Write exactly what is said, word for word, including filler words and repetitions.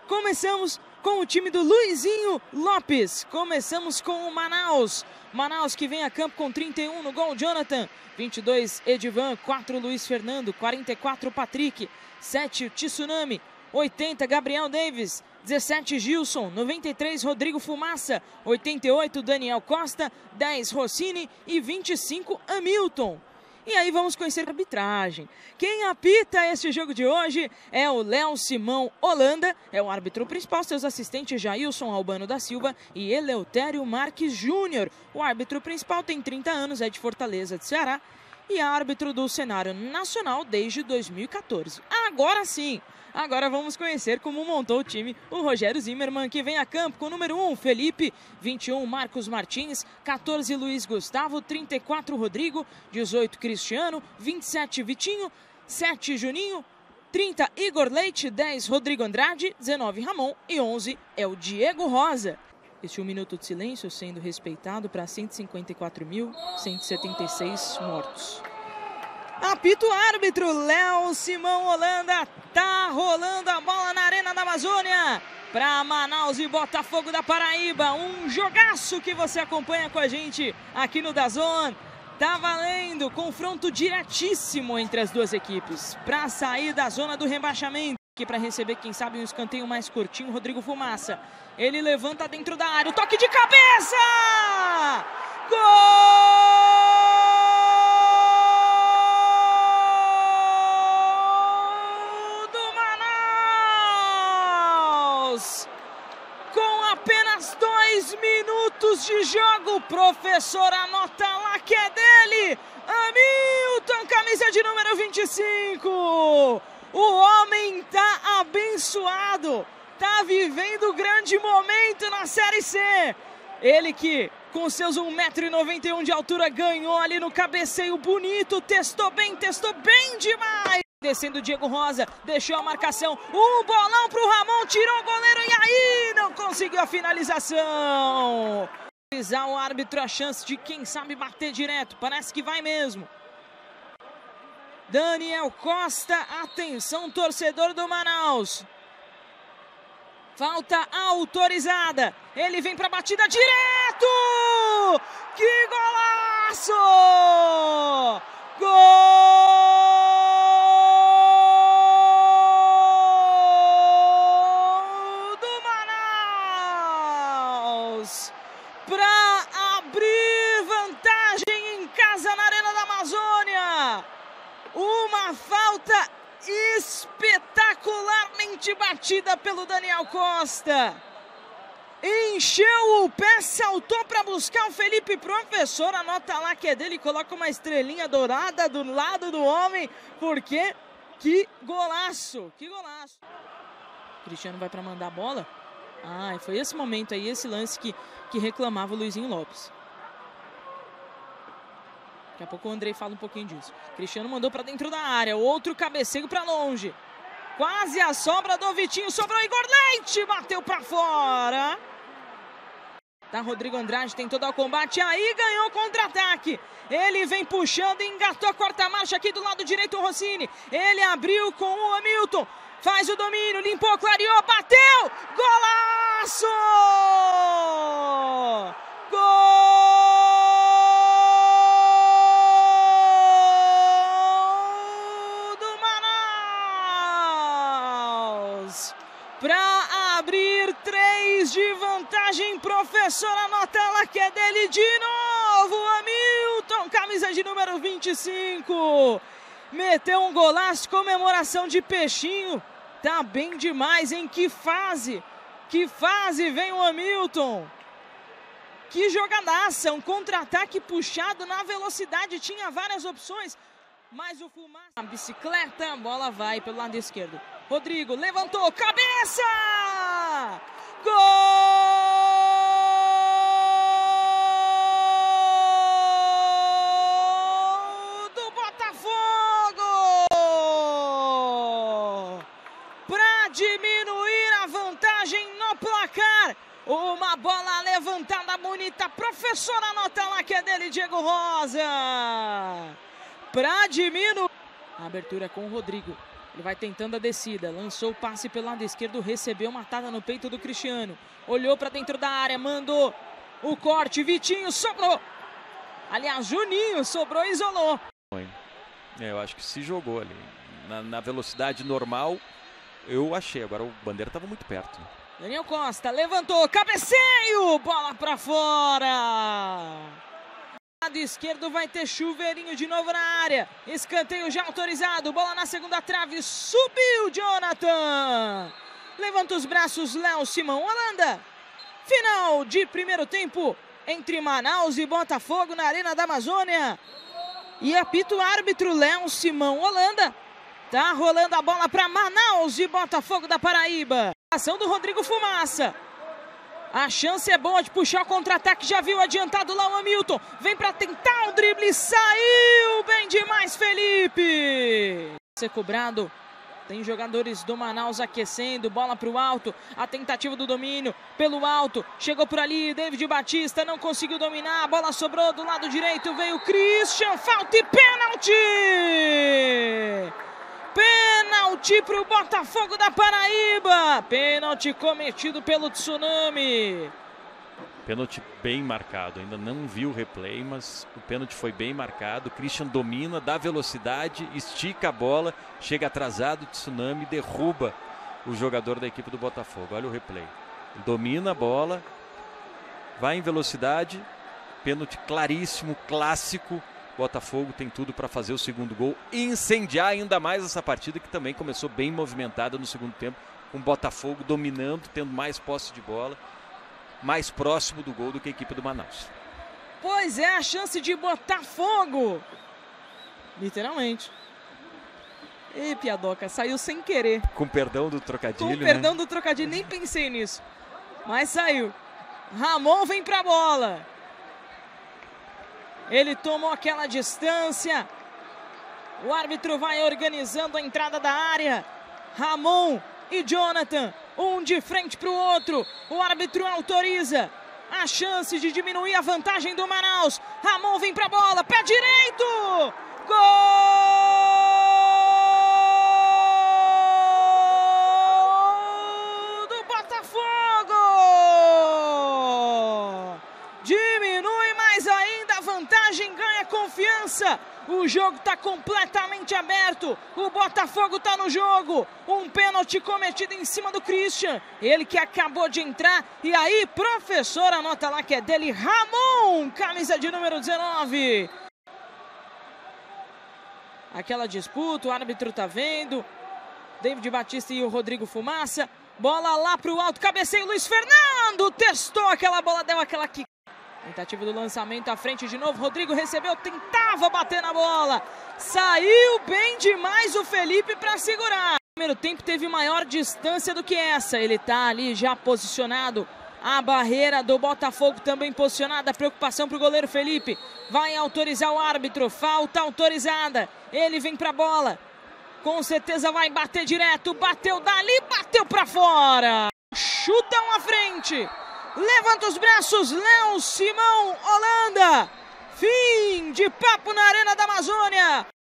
Começamos com o time do Luizinho Lopes. Começamos com o Manaus. Manaus que vem a campo com trinta e um no gol, Jonathan. vinte e dois, Edivan. quatro, Luiz Fernando. quarenta e quatro, Patrick. sete, Tsunami. oitenta, Gabriel Davis. dezessete, Gilson. noventa e três, Rodrigo Fumaça. oitenta e oito, Daniel Costa. dez, Rossini. E vinte e cinco, Hamilton. E aí vamos conhecer a arbitragem. Quem apita este jogo de hoje é o Léo Simão Holanda, é o árbitro principal, seus assistentes Jailson Albano da Silva e Eleutério Marques Júnior. O árbitro principal tem trinta anos, é de Fortaleza, de Ceará, e é árbitro do cenário nacional desde dois mil e quatorze. Agora sim, agora vamos conhecer como montou o time o Rogério Zimmermann, que vem a campo com o número um, Felipe, vinte e um, Marcos Martins, quatorze, Luiz Gustavo, trinta e quatro, Rodrigo, dezoito, Cristiano, vinte e sete, Vitinho, sete, Juninho, trinta, Igor Leite, dez, Rodrigo Andrade, dezenove, Ramon e onze é o Diego Rosa. Este um minuto de silêncio sendo respeitado para cento e cinquenta e quatro mil, cento e setenta e seis mortos. Apito árbitro, Léo Simão Holanda, tá rolando a bola na Arena da Amazônia para Manaus e Botafogo da Paraíba. Um jogaço que você acompanha com a gente aqui no DAZN. Tá valendo, confronto diretíssimo entre as duas equipes para sair da zona do rebaixamento. Aqui para receber, quem sabe, um escanteio mais curtinho, Rodrigo Fumaça. Ele levanta dentro da área, o toque de cabeça! Gol do Manaus! Com apenas dois minutos de jogo, professor, anota lá que é dele! Hamilton, camisa de número vinte e cinco! O homem tá abençoado, tá vivendo grande momento na Série C. Ele que, com seus um metro e noventa e um de altura, ganhou ali no cabeceio bonito, testou bem, testou bem demais. Descendo o Diego Rosa, deixou a marcação, um bolão pro Ramon, tirou o goleiro e aí não conseguiu a finalização. O árbitro a chance de, quem sabe, bater direto, parece que vai mesmo. Daniel Costa, atenção torcedor do Manaus. Falta autorizada, ele vem para a batida direto! Que golaço! Gol do Manaus! Para abrir vantagem em casa na Arena da Amazônia. Uma falta espetacularmente batida pelo Daniel Costa. Encheu o pé, saltou para buscar o Felipe, professor, anota lá que é dele, coloca uma estrelinha dourada do lado do homem, porque que golaço, que golaço. Cristiano vai para mandar a bola. Ah, foi esse momento aí, esse lance que, que reclamava o Luizinho Lopes. Daqui a pouco o Andrei fala um pouquinho disso. Cristiano mandou para dentro da área. Outro cabeceio para longe. Quase a sobra do Vitinho. Sobrou Igor Leite. Bateu para fora. Tá, Rodrigo Andrade tentou dar o combate. Aí ganhou o contra-ataque. Ele vem puxando e engatou a quarta marcha aqui do lado direito o Rossini. Ele abriu com o Hamilton. Faz o domínio. Limpou, clareou. Bateu. Golaço! Gol! Para abrir três de vantagem, professor, anota lá que é dele de novo, Hamilton, camisa de número vinte e cinco, meteu um golaço, comemoração de peixinho, tá bem demais, em que fase, que fase vem o Hamilton, que jogadaça, um contra-ataque puxado na velocidade, tinha várias opções, mas o Fumaça, a bicicleta, a bola vai pelo lado esquerdo. Rodrigo levantou, cabeça! Gol do Botafogo! Para diminuir a vantagem no placar, uma bola levantada bonita, professor, anota lá que é dele, Diego Rosa. Para diminuir, a abertura com o Rodrigo. Ele vai tentando a descida, lançou o passe pelo lado esquerdo, recebeu matada no peito do Cristiano. Olhou para dentro da área, mandou o corte, Vitinho sobrou. Aliás, Juninho sobrou e isolou. É, eu acho que se jogou ali. Na, na velocidade normal, eu achei. Agora o Bandeira estava muito perto. Daniel Costa levantou, cabeceio, bola para fora. Lado esquerdo vai ter chuveirinho de novo na área. Escanteio já autorizado, bola na segunda trave, subiu Jonathan. Levanta os braços, Léo Simão Holanda. Final de primeiro tempo entre Manaus e Botafogo na Arena da Amazônia. E apita o árbitro Léo Simão Holanda. Tá rolando a bola para Manaus e Botafogo da Paraíba. Ação do Rodrigo Fumaça. A chance é boa de puxar o contra-ataque. Já viu adiantado lá o Hamilton. Vem para tentar o drible. Saiu bem demais, Felipe. Ser cobrado. Tem jogadores do Manaus aquecendo. Bola para o alto. A tentativa do domínio pelo alto. Chegou por ali. David Batista não conseguiu dominar. A bola sobrou do lado direito. Veio Christian. Falta e pênalti. Pênalti para o Botafogo da Paraíba. Pênalti cometido pelo Tsunami. Pênalti bem marcado. Ainda não vi o replay, mas o pênalti foi bem marcado. Christian domina, dá velocidade, estica a bola, chega atrasado, o Tsunami derruba o jogador da equipe do Botafogo. Olha o replay. Domina a bola, vai em velocidade. Pênalti claríssimo, clássico. Botafogo tem tudo para fazer o segundo gol e incendiar ainda mais essa partida, que também começou bem movimentada no segundo tempo, com o Botafogo dominando, tendo mais posse de bola, mais próximo do gol do que a equipe do Manaus. Pois é, a chance de Botafogo. Literalmente. Ei, Piadoca, saiu sem querer. Com perdão do trocadilho, Com perdão né? do trocadilho, nem pensei nisso. Mas saiu. Ramon vem pra bola. Ele tomou aquela distância. O árbitro vai organizando a entrada da área. Ramon e Jonathan, um de frente para o outro. O árbitro autoriza a chance de diminuir a vantagem do Manaus. Ramon vem para a bola, pé direito. Gol do Botafogo. Diminui mais ainda a vantagem, ganha confiança. O jogo está completamente aberto. O Botafogo está no jogo. Um pênalti cometido em cima do Christian. Ele que acabou de entrar. E aí, professor, anota lá que é dele, Ramon, camisa de número dezenove. Aquela disputa, o árbitro tá vendo. David Batista e o Rodrigo Fumaça. Bola lá pro alto, cabeceio, Luiz Fernando. Testou aquela bola, deu aquela kick. Tentativa do lançamento à frente de novo. Rodrigo recebeu, tentava bater na bola. Saiu bem demais o Felipe para segurar. No primeiro tempo teve maior distância do que essa. Ele tá ali já posicionado. A barreira do Botafogo também posicionada. Preocupação para o goleiro Felipe. Vai autorizar o árbitro. Falta autorizada. Ele vem para a bola. Com certeza vai bater direto. Bateu dali, bateu para fora. Chutam à frente. Levanta os braços, Léo Simão Holanda. Fim de papo na Arena da Amazônia.